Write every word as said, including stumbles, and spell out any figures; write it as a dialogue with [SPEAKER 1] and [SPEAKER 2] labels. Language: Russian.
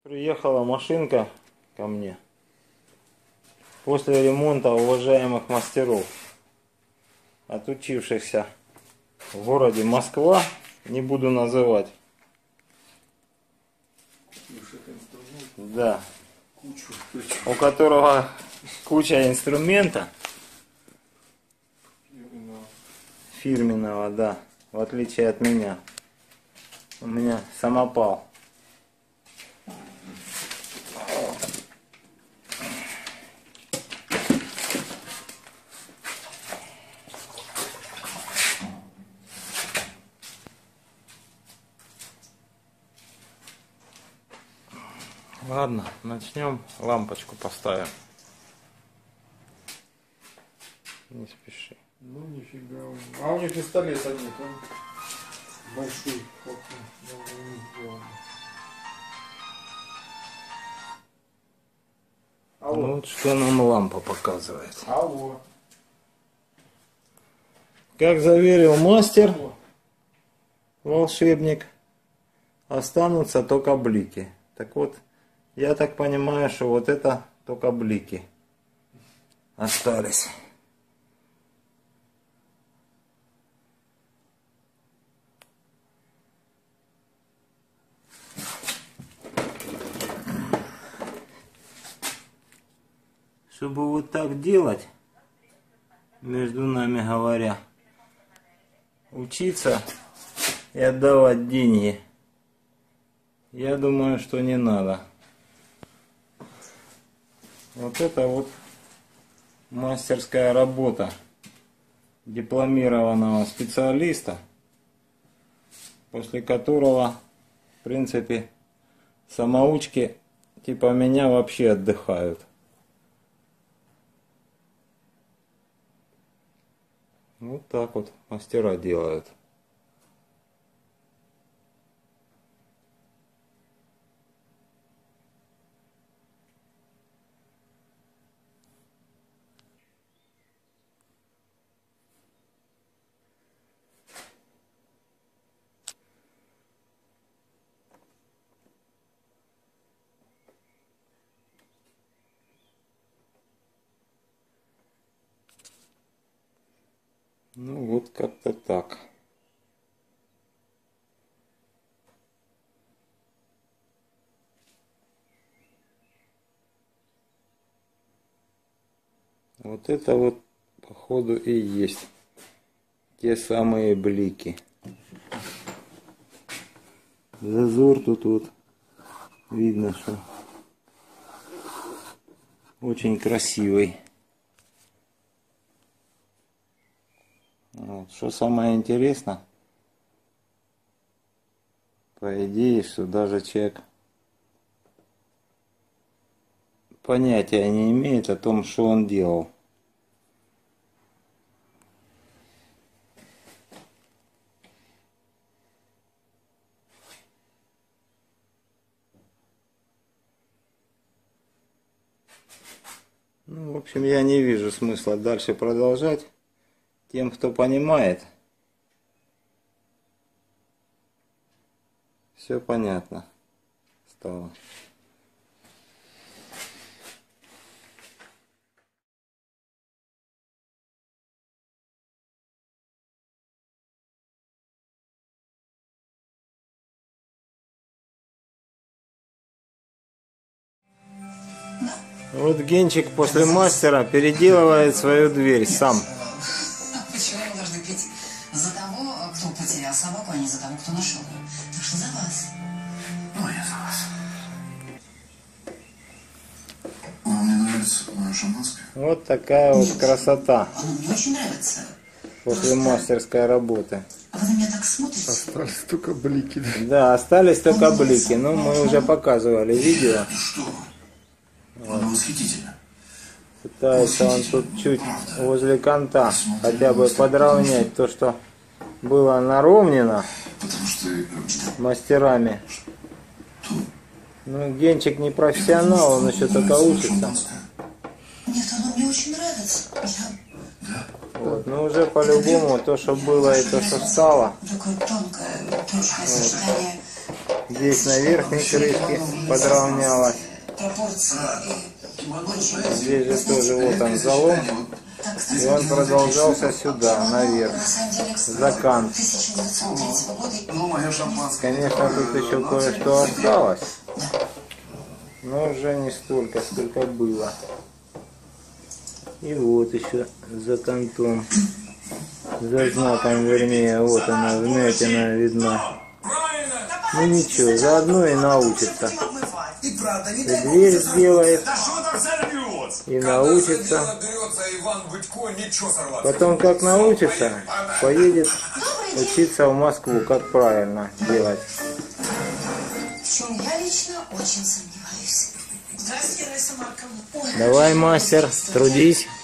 [SPEAKER 1] Приехала машинка ко мне после ремонта уважаемых мастеров, отучившихся в городе Москва, не буду называть. Да. У которого куча инструмента фирменного, да, в отличие от меня. У меня самопал. Ладно, начнем. Лампочку поставим. Не спеши.
[SPEAKER 2] Ну нифига. А у них пистолета нет, он большой.
[SPEAKER 1] Ну, вот что нам лампа показывает.
[SPEAKER 2] Алло.
[SPEAKER 1] Как заверил мастер, волшебник, останутся только блики. Так вот, я так понимаю, что вот это только блики остались. Чтобы вот так делать, между нами говоря, учиться и отдавать деньги, я думаю, что не надо. Вот это вот мастерская работа дипломированного специалиста, после которого, в принципе, самоучки типа меня вообще отдыхают. Вот так вот мастера делают. Ну вот как-то так. Вот это вот походу и есть те самые блики. Зазор тут вот видно, что очень красивый. Вот. Что самое интересное, по идее, что даже человек понятия не имеет о том, что он делал. Ну, в общем, я не вижу смысла дальше продолжать. Тем, кто понимает, все понятно стало. Вот Генчик после мастера переделывает свою дверь сам.
[SPEAKER 3] Почему мы должны петь за того, кто потерял собаку, а не за того, кто нашел ее? Так что за вас.
[SPEAKER 4] Ну, я за вас. А мне нравится мое шампанское.
[SPEAKER 1] Вот такая вот красота
[SPEAKER 3] Оно мне очень нравится.
[SPEAKER 1] после мастерской работы.
[SPEAKER 3] А вы на меня так смотрите?
[SPEAKER 2] Остались только блики. Да?
[SPEAKER 1] Да, остались только блики, но мы уже показывали видео.
[SPEAKER 4] Ну что вы? Оно восхитительно.
[SPEAKER 1] Пытается он тут чуть возле конта хотя бы подровнять то, что было наровнено
[SPEAKER 4] Потому что...
[SPEAKER 1] мастерами. Ну, Генчик не профессионал, он еще только учится.
[SPEAKER 3] Нет, оно мне очень нравится. Я...
[SPEAKER 1] Вот, но уже по-любому то, что было и то, что стало.
[SPEAKER 3] Такое тонкое, точное сочетание
[SPEAKER 1] Здесь на верхней крышке подровнялось.
[SPEAKER 3] Пропорции и очень...
[SPEAKER 1] Здесь же тоже вот он залом.
[SPEAKER 3] Так, кстати,
[SPEAKER 1] И он продолжался сюда,
[SPEAKER 3] оно,
[SPEAKER 1] наверх,
[SPEAKER 3] на самом деле,
[SPEAKER 1] за кант.
[SPEAKER 3] тысяча девятьсот третьего года.
[SPEAKER 4] Ну, мое шампанское.
[SPEAKER 1] Конечно, тут еще кое-что осталось. Но уже не столько, сколько было. И вот еще за кантом. За знаком, вернее, вот она, вмятина видна. Ну ничего, заодно и научится.
[SPEAKER 5] И правда, не
[SPEAKER 1] И
[SPEAKER 5] дай бог
[SPEAKER 1] дверь
[SPEAKER 5] взорвётся.
[SPEAKER 1] сделает,
[SPEAKER 5] Да что там взорвется?
[SPEAKER 1] и
[SPEAKER 5] Когда за
[SPEAKER 1] научится.
[SPEAKER 5] дело берется Иван Бычко, ничего сорваться.
[SPEAKER 1] Потом, как научится, поедет учиться в Москву, как правильно делать.
[SPEAKER 3] В чем я лично очень сомневаюсь. Здравствуйте, Раиса Марковна. Ой,
[SPEAKER 1] Давай, мастер, трудись.